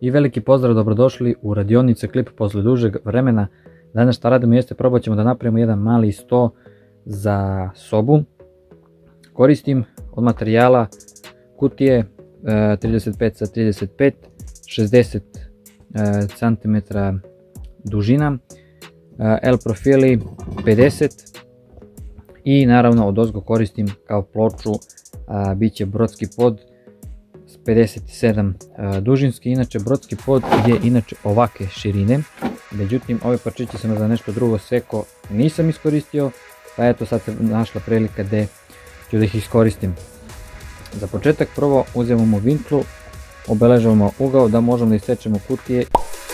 I veliki pozdrav, dobrodošli u radionice Klip posle dužeg vremena. Danas šta radimo jeste probat ćemo da napravimo jedan mali sto za sobu. Koristim od materijala kutije 35 sa 35, 60 cm dužina, L profili 50 i naravno odozgo koristim kao ploču bit će brodski pod 57 dužinski. Inače brodski pod je inače ovake širine, međutim ove parčiće sam za nešto drugo seko nisam iskoristio, pa eto sad se našla prilika gde ću da ih iskoristim. Za početak prvo uzimamo vinklu, obeležavamo ugao da možemo da isečemo kutije.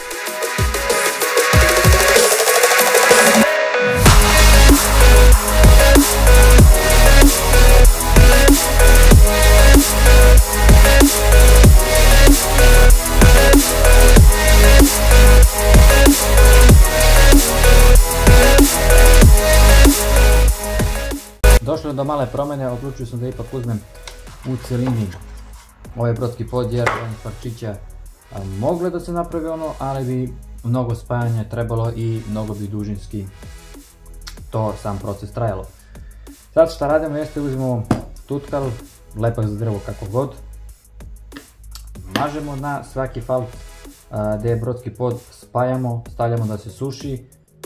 Došlo do male promjene, odlučio sam da ipak uzmem u celini ovaj brodski pod jer parčića mogle da se napravi ono, ali bi mnogo spajanja trebalo i mnogo bi dužinski to sam proces trajalo. Sad šta radimo jeste uzmemo tutkal, lepak za drvo kako god, mažemo na svaki falt gdje je brodski pod, spajamo, stavljamo da se suši.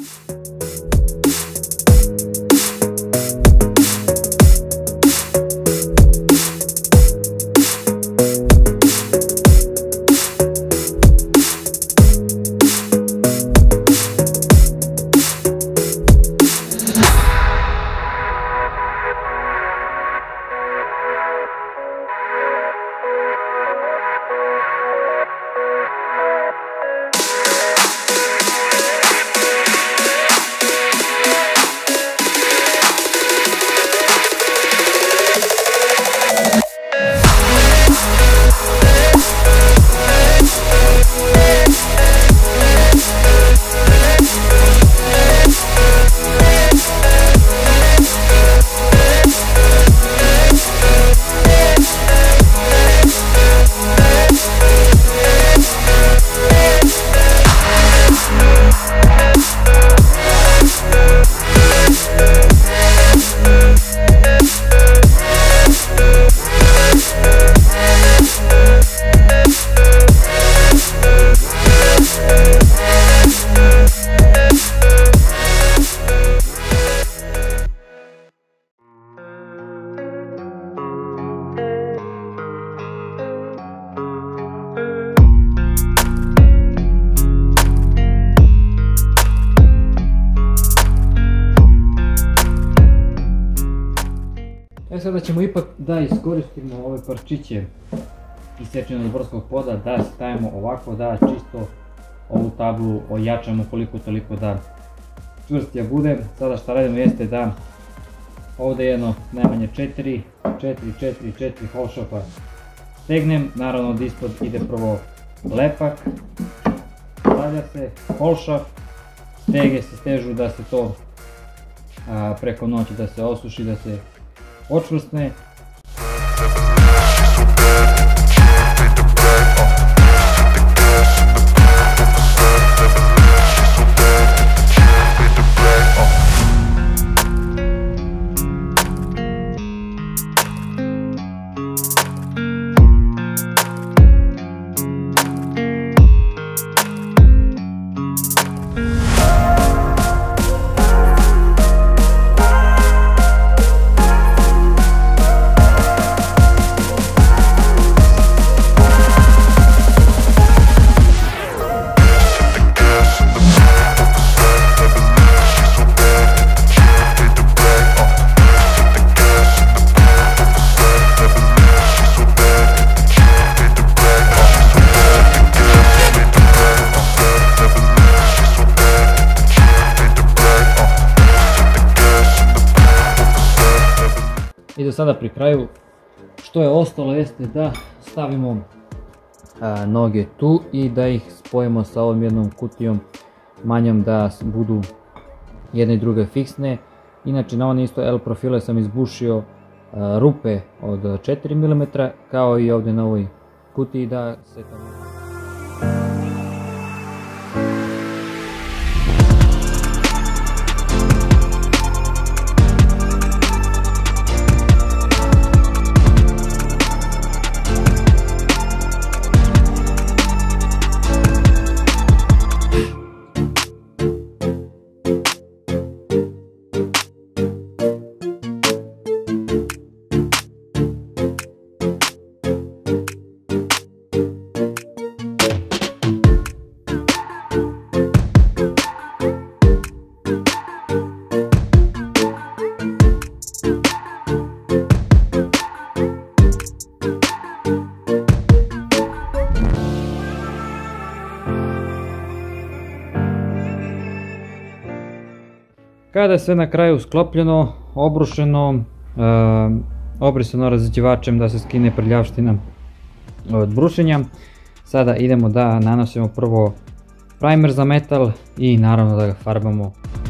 Sada ćemo ipak da iskoristimo ove parčiće isečene od brodskog poda, da stavimo ovako, da čisto ovu tablu ojačamo koliko toliko da čvrstija bude. Sada šta radimo jeste da ovdje jedno najmanje 4 holšafa stegnem, naravno od ispod ide prvo lepak, stavlja se holšaf, stege se stežu da se to preko noći da se osuši, da se očvrsne. I do sada pri kraju što je ostalo jeste da stavimo noge tu i da ih spojimo sa ovom jednom kutijom manjom da budu jedne i druge fiksne. Inače na one isto L profile sam izbušio rupe od 4 mm kao i ovdje na ovoj kutiji da se to... Kada je sve na kraju sklopljeno, obrušeno, obrisano razređivačem da se skine prljavština od brušenja, sada idemo da nanosimo prvo primer za metal i naravno da ga farbamo.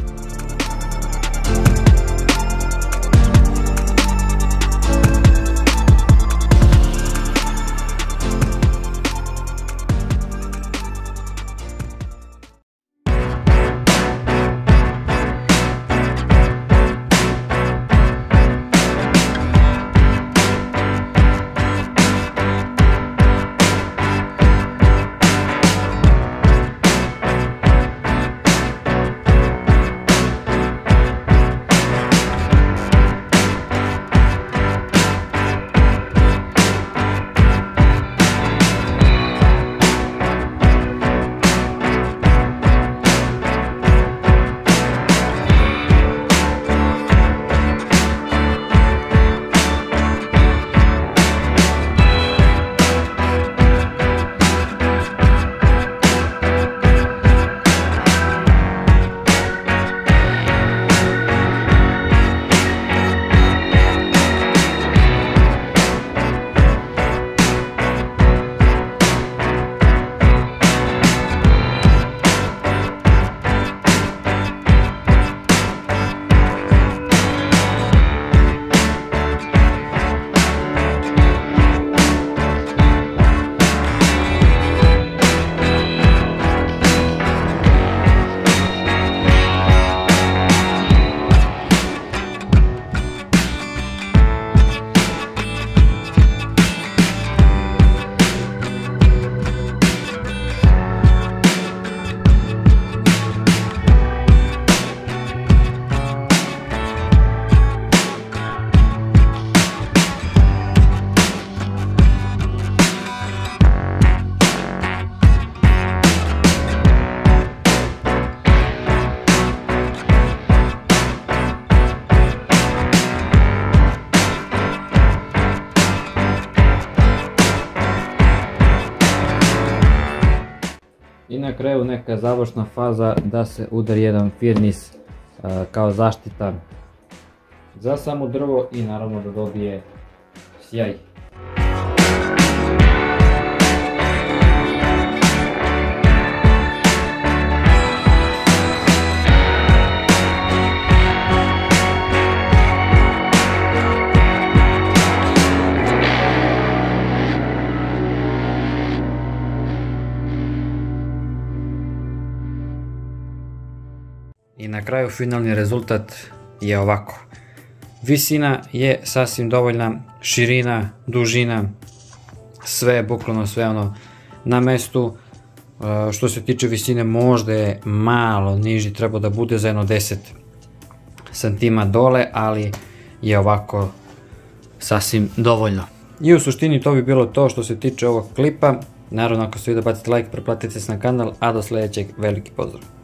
I na kraju neka završna faza da se udari jedan firnis kao zaštita za samo drvo i naravno da dobije sjaj. I na kraju finalni rezultat je ovako. Visina je sasvim dovoljna, širina, dužina, sve, bukvalno sve ono na mestu. Što se tiče visine, možda je malo niži, treba da bude za jedno 10 cm dole, ali je ovako sasvim dovoljno. I u suštini to bi bilo to što se tiče ovog klipa. Naravno, ako se video, bacite like, pretplatite se na kanal, a do sljedećeg veliki pozdrav.